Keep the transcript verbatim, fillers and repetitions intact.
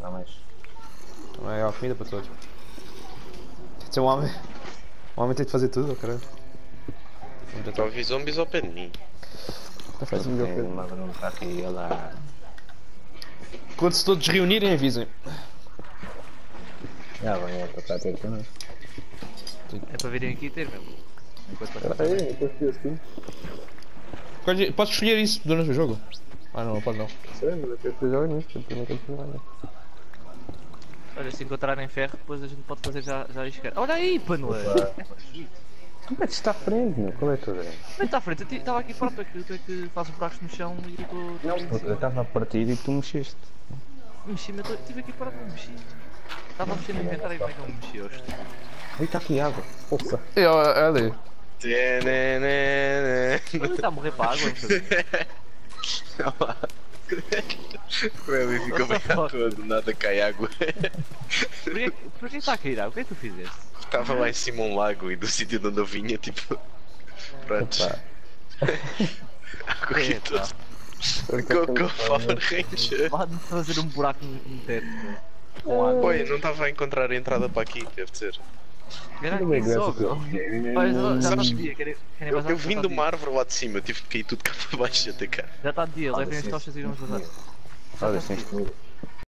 Dá mais. É a comida para todos. Tem de ser um homem. Um homem tem de fazer tudo, caralho. Estou a ouvir zombies ao pé de mim. Faz o melhor Tem Pedro. uma grande para aqui, olha lá. Quando se todos reunirem, avisem. Já vem, é para cá ter connosco. É para virem aqui ter mesmo. Enquanto vai Espera aí, eu estou assim. Pode- Podes escolher isso durante o jogo? Ah não, não pode não. Sei, mas eu quero que jogue nisto, eu também quero que jogue. Olha, se encontrarem ferro, depois a gente pode fazer já, já a esquerda. Olha aí, Panoa! Como é que está à frente, meu? Qual é a tua ideia? Não está à frente, eu estava aqui fora, tu é que, tu é que faço buracos no chão e eu estou. Não, eu estava a partir e tu mexeste. Mexi, mas eu estive aqui fora, não mexi. Estava a mexer no inventário e como é que eu me mexi hoje? Aí está aqui água. Poça. É, é ali. Ele está a morrer para a água, O Eli ficou bem à toa, do nada cai água. Porquê, porquê está a cair água? O que é que tu fizeste? Estava lá em cima um lago e do sítio de onde eu vinha, tipo. Pronto. Opa. Água aqui Epa. toda. Go, go, Power Ranger. Vá-me fazer um buraco no no teto. Com água. Oi, não estava a encontrar a entrada para aqui, deve ser. Era Tudo bem, aqui graças só, a Deus. meu. Olha, já- já está Sabes- de dia, querem querem Eu, vazar? eu vim Já de está uma árvore lá de cima, tive que cair tudo cá para baixo até cá. Já está de dia, levem as tochas e vamos vazar. Olha, sem escuro.